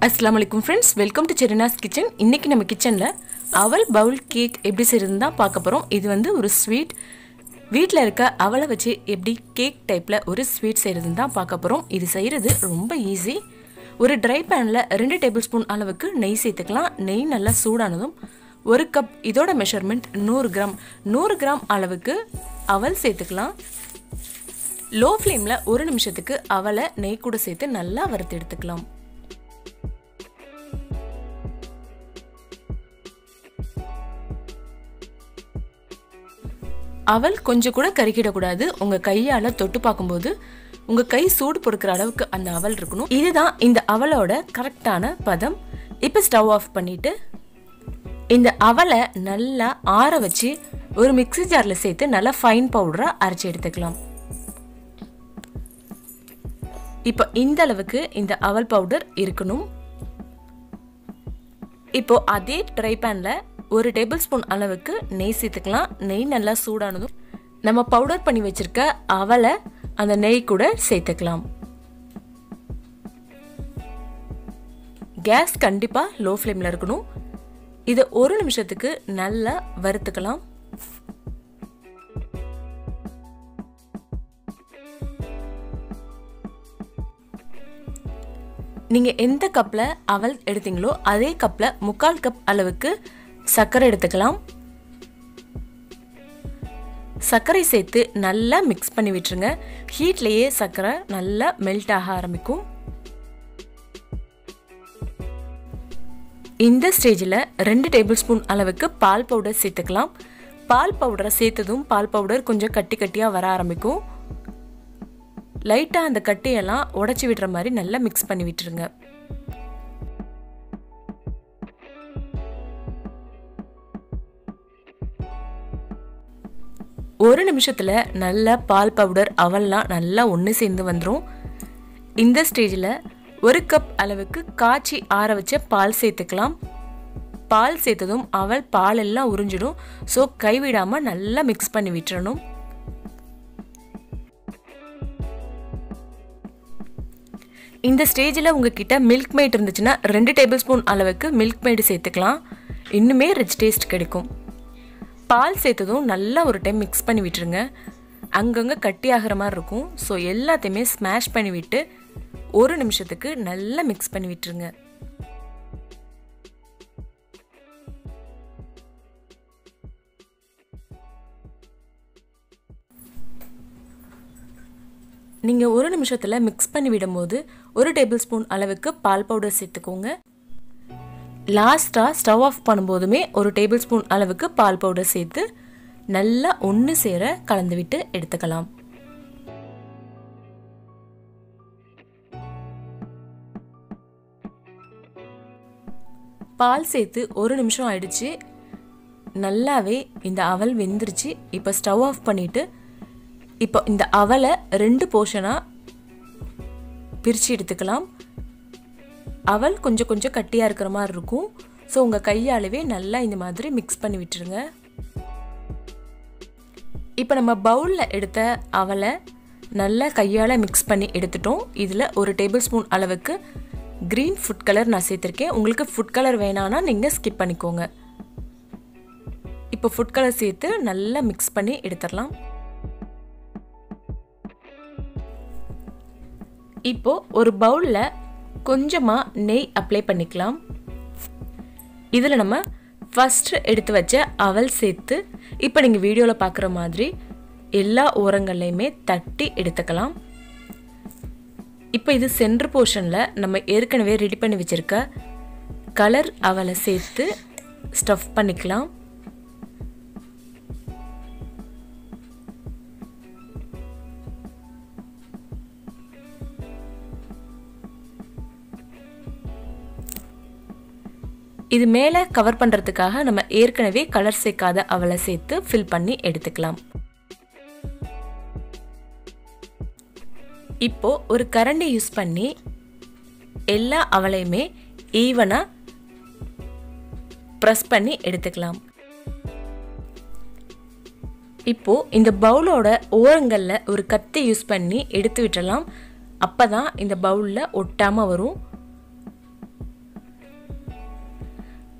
अस्सलाम वालेकुम friends, welcome to Serina's kitchen. இன்னைக்கு நம்ம கிச்சன்ல அவல் பவுல் கேக் எப்படி செய்யறதுன்னு தான் பார்க்க போறோம். இது வந்து ஒரு ஸ்வீட். வீட்ல இருக்க அவலை வச்சு எப்படி கேக் டைப்ல ஒரு ஸ்வீட் செய்யறதுன்னு தான் பார்க்க போறோம். இது செய்யறது ரொம்ப ஈஸி. ஒரு ட்ரை பேன்ல 2 டேபிள் ஸ்பூன் அளவுக்கு நெய் சேர்த்துக்கலாம். நெய் நல்லா சூடானதும் 1 கப் இதோட மெஷர்மென்ட் 100 கிராம் அளவுக்கு அவல் சேர்த்துக்கலாம். லோ ஃப்ளேம்ல 1 நிமிஷத்துக்கு அவலை நெய் கூட சேர்த்து நல்லா வறுத்து எடுத்துக்கலாம். அவல் கொஞ்சம் கூட கருகிடக்கூடாது. உங்க கையால தொட்டு பார்க்கும்போது உங்க கை சூடு பொறுக்கிற அளவுக்கு அந்த அவல் இருக்கணும். இதுதான் இந்த அவலோட கரெக்டான பதம். இப்போ ஸ்டவ் ஆஃப் பண்ணிட்டு இந்த அவலை நல்லா ஆற வச்சு ஒரு மிக்ஸி ஜார்ல சேர்த்து நல்லா ஃபைன் பவுடரா அரைச்சி எடுத்துக்கலாம். இப்போ இந்த அளவுக்கு இந்த அவல் பவுடர் இருக்கணும். இப்போ அதே ட்ரை பேன்ல 1 டேபிள் ஸ்பூன் அளவுக்கு நெய் சேர்த்துக்கலாம். நெய் நல்லா சூடானதும் நம்ம பவுடர் பண்ணி வச்சிருக்க அவலை அந்த நெய் கூட சேர்த்துக்கலாம். கேஸ் கண்டிப்பா லோ ஃப்ளேம்ல இருக்கணும். இதை 1 நிமிஷத்துக்கு நல்லா வறுத்துக்கலாம். நீங்க எந்த கப்ல அவல் எடுத்தீங்களோ அதே கப்ல 3/4 கப் அளவுக்கு சர்க்கரை எடுத்துக்கலாம். சர்க்கரை சேர்த்து நல்லா மிக்ஸ் பண்ணி விட்டுருங்க. ஹீட்லயே சர்க்கரை நல்லா மெல்ட் ஆக ஆரம்பிக்கும். இந்த ஸ்டேஜில் 2 டேபிள் ஸ்பூன் அளவுக்கு பால் பவுடர் சேர்த்துக்கலாம். பால் பவுடரை சேர்த்ததும் பால் பவுடர் கொஞ்சம் கட்டி கட்டியாக வர ஆரம்பிக்கும். லைட்டாக அந்த கட்டியெல்லாம் உடைச்சி விடுற மாதிரி நல்லா மிக்ஸ் பண்ணி விட்டுருங்க. ஒரு நிமிஷத்துல நல்ல பால் பவுடர் அவல்லாம் நல்லா ஒன்று சேர்ந்து வந்துடும். இந்த ஸ்டேஜில் 1 கப் அளவுக்கு காய்ச்சி ஆற வச்ச பால் சேர்த்துக்கலாம். பால் சேர்த்ததும் அவல் பால் எல்லாம் உறிஞ்சிடும். ஸோ கைவிடாம நல்லா மிக்ஸ் பண்ணி விட்டுறணும். இந்த ஸ்டேஜில் உங்ககிட்ட மில்க் மேட் இருந்துச்சுன்னா 2 டேபிள் ஸ்பூன் அளவுக்கு மில்க் மேட் சேர்த்துக்கலாம். இன்னுமே ரிச் டேஸ்ட் கிடைக்கும். பால் சேர்த்ததும் நல்லா ஒரு டைம் மிக்ஸ் பண்ணி விட்டுருங்க. அங்கங்கே கட்டி ஆகிற மாதிரி இருக்கும். ஸோ எல்லாத்தையுமே ஸ்மாஷ் பண்ணி விட்டு 1 நிமிஷத்துக்கு நல்லா மிக்ஸ் பண்ணி விட்டுருங்க. நீங்கள் 1 நிமிஷத்தில் மிக்ஸ் பண்ணி விடும்போது 1 டேபிள் ஸ்பூன் அளவுக்கு பால் பவுடர் சேர்த்துக்கோங்க. லாஸ்ட்டாக ஸ்டவ் ஆஃப் பண்ணும்போதுமே 1 டேபிள் ஸ்பூன் அளவுக்கு பால் பவுடர் சேர்த்து நல்லா ஒன்று சேர கலந்து விட்டு எடுத்துக்கலாம். பால் சேர்த்து 1 நிமிஷம் ஆயிடுச்சு. நல்லாவே இந்த அவல் வெந்துருச்சு. இப்போ ஸ்டவ் ஆஃப் பண்ணிட்டு இப்போ இந்த அவலை 2 போர்ஷனாக பிரித்து எடுத்துக்கலாம். அவல் கொஞ்சம் கொஞ்சம் கட்டியாக இருக்கிற மாதிரி இருக்கும். ஸோ உங்கள் கையாலவே நல்லா இந்த மாதிரி மிக்ஸ் பண்ணி விட்டுருங்க. இப்போ நம்ம பவுலில் எடுத்த அவலை நல்லா கையால் மிக்ஸ் பண்ணி எடுத்துட்டோம். இதில் 1 டேபிள் ஸ்பூன் அளவுக்கு க்ரீன் ஃபுட் கலர் நான் சேர்த்துருக்கேன். உங்களுக்கு ஃபுட் கலர் வேணான்னா நீங்கள் ஸ்கிப் பண்ணிக்கோங்க. இப்போ ஃபுட் கலர் சேர்த்து நல்லா மிக்ஸ் பண்ணி எடுத்துடலாம். இப்போ ஒரு பவுலில் கொஞ்சமாக நெய் அப்ளை பண்ணிக்கலாம். இதில் நம்ம ஃபஸ்ட்டு எடுத்து வச்ச அவல் சேர்த்து இப்போ நீங்கள் வீடியோவில் பார்க்குற மாதிரி எல்லா ஓரங்கள்லையுமே தட்டி எடுத்துக்கலாம். இப்போ இது சென்டர் போர்ஷனில் நம்ம ஏற்கனவே ரெடி பண்ணி வச்சுருக்க கலர் அவலை சேர்த்து ஸ்டஃப் பண்ணிக்கலாம். இது மேலே கவர் பண்ணுறதுக்காக நம்ம ஏற்கனவே கலர் சேர்க்காத அவலை சேர்த்து ஃபில் பண்ணி எடுத்துக்கலாம். இப்போ ஒரு கரண்டி யூஸ் பண்ணி எல்லா அவலையுமே ஈவனாக ப்ரெஸ் பண்ணி எடுத்துக்கலாம். இப்போ இந்த பவுலோட ஓரங்களில் ஒரு கத்தி யூஸ் பண்ணி எடுத்து விட்டுறலாம். அப்போ தான் இந்த பவுலில் ஒட்டாமல் வரும்.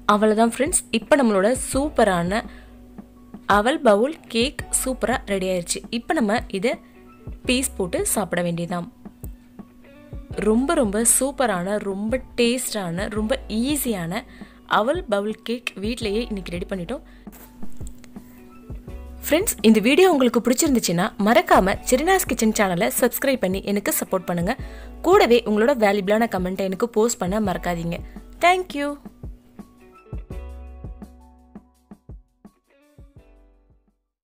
அவ்வளோதான் ஃப்ரெண்ட்ஸ், இப்போ நம்மளோட சூப்பரான அவல் பவுல் கேக் சூப்பராக ரெடி ஆயிடுச்சு. இப்போ நம்ம இதை பீஸ் போட்டு சாப்பிட வேண்டியதான். ரொம்ப ரொம்ப சூப்பரான, ரொம்ப டேஸ்டான, ரொம்ப ஈஸியான அவல் பவுல் கேக் வீட்டிலையே இன்றைக்கி ரெடி பண்ணிட்டோம். ஃப்ரெண்ட்ஸ், இந்த வீடியோ உங்களுக்கு பிடிச்சிருந்துச்சுன்னா மறக்காமல் செரினாஸ் கிச்சன் சேனலை சப்ஸ்கிரைப் பண்ணி எனக்கு சப்போர்ட் பண்ணுங்கள். கூடவே உங்களோட வேல்யூபிளான கமெண்ட்டை எனக்கு போஸ்ட் பண்ண மறக்காதீங்க. தேங்க்யூ.